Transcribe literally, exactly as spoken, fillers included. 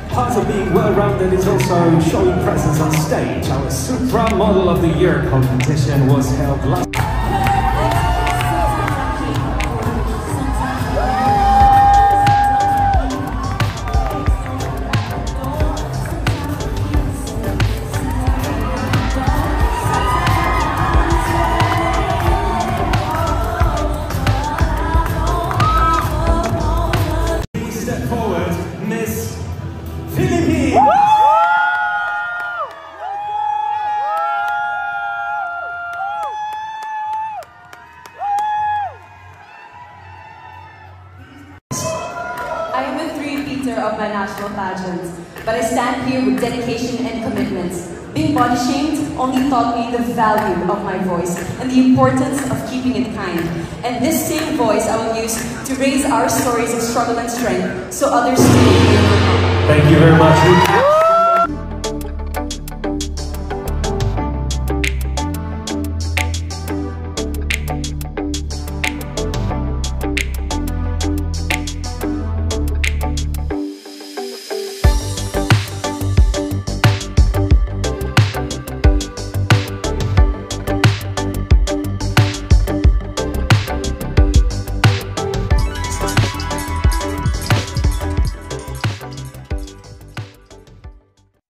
Part of being well-rounded is also showing presence on stage. Our Supra Model of the Year competition was held last. I am a three-repeater of my national pageants, but I stand here with dedication and commitments. Being body shamed only taught me the value of my voice and the importance of keeping it kind. And this same voice I will use to raise our stories of struggle and strength so others too will hear from them. Thank you very much.